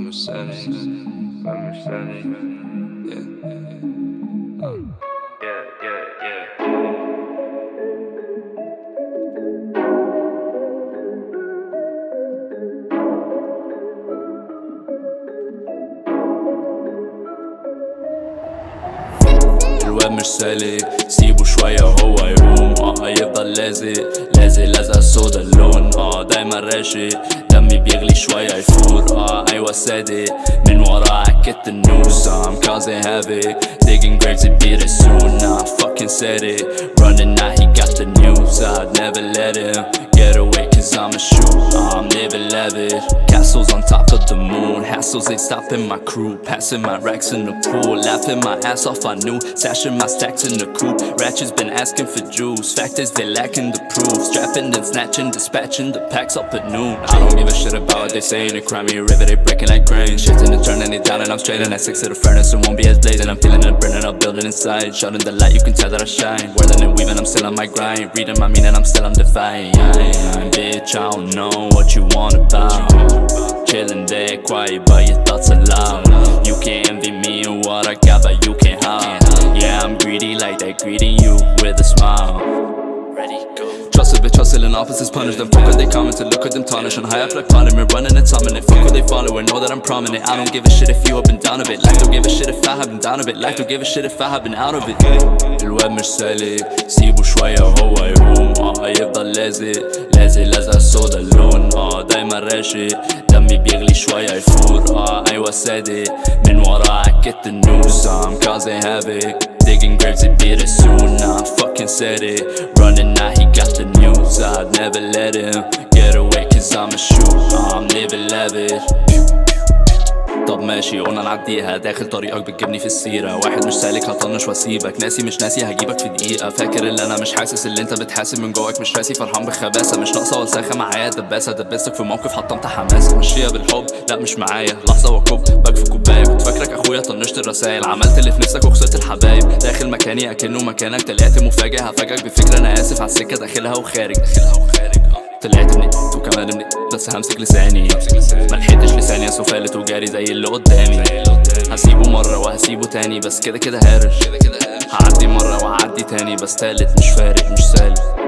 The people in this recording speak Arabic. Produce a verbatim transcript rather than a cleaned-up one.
مش سالي مش سالي yeah yeah yeah الواد مش سالك، سيبه شوية وهو يقوم. اه يفضل لازق لازق لازق سودا اللون. اه دايما راشق، دمي بيغلي شوية يفور. اه ايوه صادق، من ورا عكت النوس. I'm causing havoc, digging graves it beat it soon. Nah, I fucking said it, running now he got the news. I'd never let him get away cause I'm a shoot. I'm living lavish, castles on top of the moon. Hassles ain't stopping my crew, passing my racks in the pool. Laughing my ass off I knew, stashing my stacks in the coupe. Ratchets been asking for juice, fact is they lacking the proof. Strapping and snatching, dispatching the packs up at noon. I don't give a shit about what they saying, they cry me a river, they breaking like cranes. Shifting and turning it down and I'm straight. And at six to the furnace, it won't be as blazing. I'm feeling it burning up, building inside. Shutting the light, you can tell that I shine. Whirling and weaving, I'm still on my grind. Reading my meaning, I'm still on defying. Bitch, I don't know what you want about. Chilling there, quiet, but your thoughts are loud. You can't envy me and what I got, but you can't hide. Yeah, I'm greedy like that, greeting you with a smile. Ready, go. Trust a bitch, hustle and opposites punish them. Fuck what they comment and look at them tarnish. And high up like Parliament, running and dominant. Fuck what they follow and know that I'm prominent. I don't give a shit if you up and down a bit. Life don't give a shit if I have been down a bit. Life don't give a shit if I have been out of it. الواد مش سالك، سيبه شوية وهو يقوم. اه يفضل لازق لازق لازق سودا اللون. اه دايما راشق، دمي بيغلي شوية يفور. اه ايوه صادق، من ورا عكت النوس. I'm causing havoc, digging graves it beat it soon. Nah, I fucking said it, running now he got the news. I'd never let him get away cause I'm a shoot. I'm living lavish. طب ماشي قلنا نعديها، داخل طريقك بتجيبني في السيرة. واحد مش سالك هطنش واسيبك، ناسي مش ناسي هجيبك في دقيقة. فاكر اللي انا مش حاسس، اللي انت بتحاسب من جواك مش راسي. فرحان بخباثة مش ناقصة وساخة، معايا دباسة دبستك في موقف حطمت حماسة. مشيها بالحب لا مش معايا، لحظة واكب باك في كوباية. كنت فاكرك اخويا طنشت الرسايل، عملت اللي في نفسك وخسرت الحبايب. داخل مكاني اكنه مكانك، طلعت مفاجئ هفاجئك بفكرة. انا اسف على السكة داخلها وخارج داخلها وخارج طلعت مني وكمان مني، بس همسك لساني. ملحقتش لساني سفالت وجاري زي اللي قدامي. هسيبه مرة وهسيبه تاني، بس كده كده هارش. هعدي مرة وهعدي تاني، بس تالت مش فارق مش سالك.